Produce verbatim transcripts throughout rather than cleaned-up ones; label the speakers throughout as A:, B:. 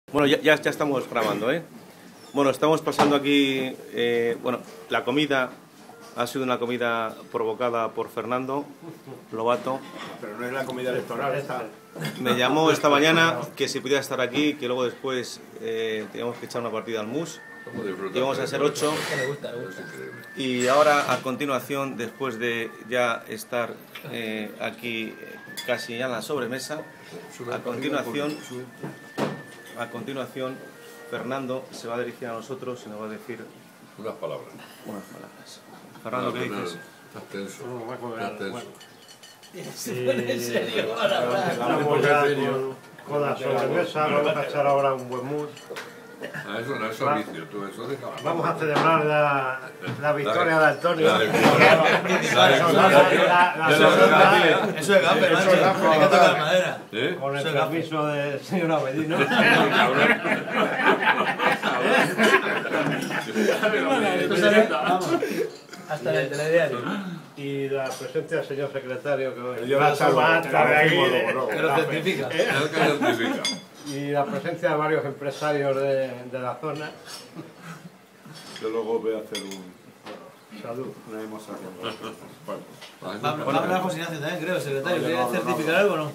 A: Bueno, ya, ya, ya estamos grabando, ¿eh? Bueno, estamos pasando aquí, eh, bueno, la comida ha sido una comida provocada por Fernando Lobato.
B: Pero no es la comida electoral esta.
A: Me llamó esta mañana que si pudiera estar aquí, que luego después eh, teníamos que echar una partida al mus. Íbamos a ser ocho. Y ahora, a continuación, después de ya estar eh, aquí casi ya en la sobremesa, a continuación... A continuación, Fernando se va a dirigir a nosotros y nos va a decir
C: unas palabras.
A: Unas palabras. Fernando, ¿qué dices?
C: Estás tenso. Estás tenso.
D: En serio, vamos ya con, con la sobremesa, vamos a echar ahora un buen mus.
C: Ah, eso no es servicio, tú eso deja.
D: Vamos a celebrar la, la victoria de Antonio.
C: La
E: Eso es gafe, macho. Hay que tocar madera.
D: Con el permiso del señor Avedino.
E: Hasta en el telediario.
D: Y la presencia del señor secretario que
B: Yo
D: va
B: la
D: a
B: salvo,
D: salvar
B: te la
D: ahí.
B: decimos luego, luego.
E: Que lo certifica.
C: Es el que certifica.
D: Y la presencia de varios empresarios de, de la zona.
B: Yo luego voy a hacer un...
D: Salud.
B: Una demostración. Bueno.
E: Va a hablar José Ignacio también, creo, secretario. ¿Quiere certificar algo o no?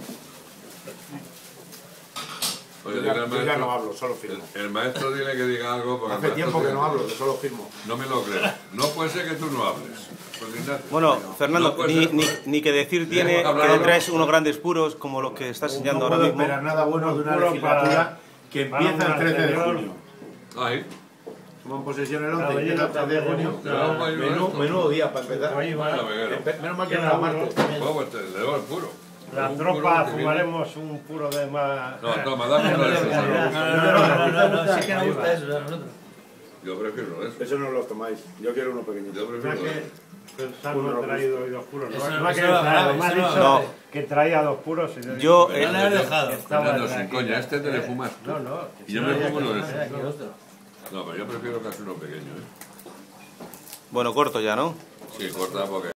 C: Oye,
B: Yo
C: dile
B: ya,
C: al
B: yo ya no
C: maestro,
B: hablo, solo firmo.
C: el maestro dile que diga algo. Porque
B: Hace
C: el
B: tiempo
C: maestro
B: que no hablo, que solo firmo.
C: No me lo creo. No puede ser que tú no hables. Pues, Ignacio.
A: Bueno, Fernando,
C: No puede
A: ni,
C: ser,
A: ni,
C: pues.
A: ni que decir tiene
C: Hemos
A: que
C: hablado.
A: le traes unos grandes puros como lo que estás enseñando
B: No
A: ahora
B: puedo
A: mismo.
B: esperar nada bueno de una
D: Puro
B: legislatura
D: para-
B: que
D: para
B: empieza el
D: una
B: trece de
D: anterior.
B: junio.
C: Ahí.
B: Somos en posesión el
D: La
B: once y empieza el
D: belleza
B: trece de junio.
D: también.
C: No, no,
B: Menú-
C: no.
B: Menudo día para empezar.
D: Ahí va.
C: Bueno, Veguero.
B: Empe- Menos mal que no
D: Queda
B: era
D: uno.
B: martes.
C: Bueno, pues te le doy el puro.
D: La
C: Un
D: tropa
C: puro que viene.
D: fumaremos un puro de más.
C: No, toma, dame
E: No,
C: uno
E: no,
C: de esos.
E: no,
C: ¿no?
E: no, no, no, no, no, sí que nos gusta eso a nosotros.
C: Yo prefiero uno de esos.
B: Eso no lo tomáis. Yo quiero uno pequeñito.
C: Yo
D: Ya
C: prefiero uno de
D: que
C: esos.
D: pensar no he traído hoy dos puros.
E: Eso
D: No,
E: no-
D: no ha
E: eso
D: querido
E: no
D: traer,
E: vale,
D: me ha
E: eso no
D: dicho
A: vale.
D: que traía dos puros. Y yo
A: Yo,
D: digo,
A: eh,
E: No le has dejado.
D: estaba
C: Fernando,
D: de
C: sin
D: aquí,
C: coña,
D: ya.
C: este te le fumas tú.
D: No, no.
C: Y yo me fumo uno de
E: Mira,
C: esos.
E: aquí otro.
C: No, pero yo prefiero casi uno pequeño, ¿eh?
A: bueno, corto ya, ¿no?
C: Sí, corta porque...